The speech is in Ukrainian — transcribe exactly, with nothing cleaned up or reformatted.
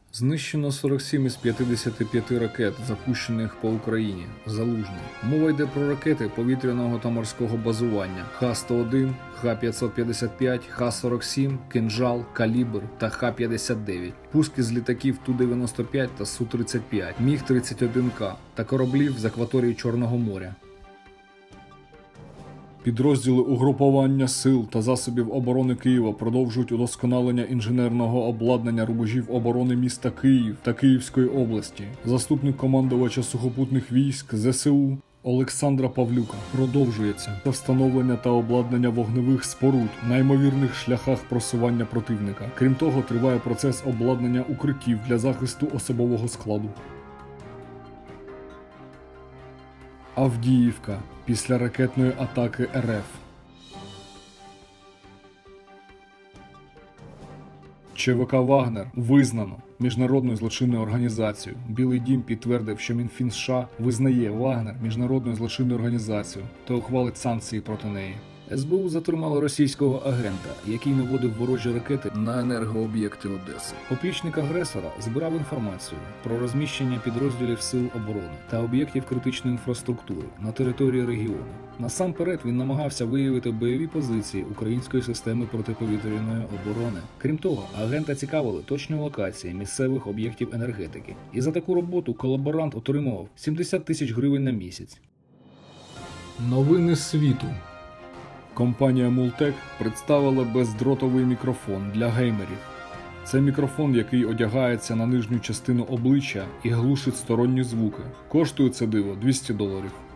Знищено сорок сім із п'ятдесяти п'яти ракет, запущених по Україні. Залужний. Мова йде про ракети повітряного та морського базування Х сто один, Х п'ятсот п'ятдесят п'ять, Х сорок сім, Кинжал, Калібр та Х п'ятдесят дев'ять. Пуски з літаків Ту дев'яносто п'ять та Су тридцять п'ять, Міг тридцять один К та кораблів з акваторії Чорного моря. Підрозділи угрупування сил та засобів оборони Києва продовжують удосконалення інженерного обладнання рубежів оборони міста Київ та Київської області. Заступник командувача сухопутних військ Зе Се У Олександра Павлюка. Продовжується встановлення та обладнання вогневих споруд на ймовірних шляхах просування противника. Крім того, триває процес обладнання укриттів для захисту особового складу. Авдіївка після ракетної атаки Ер Еф. Че Ве Ка «Вагнер» визнано міжнародною злочинною організацією. Білий дім підтвердив, що Мінфін США визнає «Вагнер» міжнародною злочинною організацією та ухвалить санкції проти неї. Ес Бе У затримало російського агента, який наводив ворожі ракети на енергооб'єкти Одеси. Поплічник агресора збирав інформацію про розміщення підрозділів сил оборони та об'єктів критичної інфраструктури на території регіону. Насамперед він намагався виявити бойові позиції української системи протиповітряної оборони. Крім того, агента цікавили точні локації місцевих об'єктів енергетики. І за таку роботу колаборант отримував сімдесят тисяч гривень на місяць. Новини світу. Компанія Мултек представила бездротовий мікрофон для геймерів. Це мікрофон, який одягається на нижню частину обличчя і глушить сторонні звуки. Коштує це диво двісті доларів.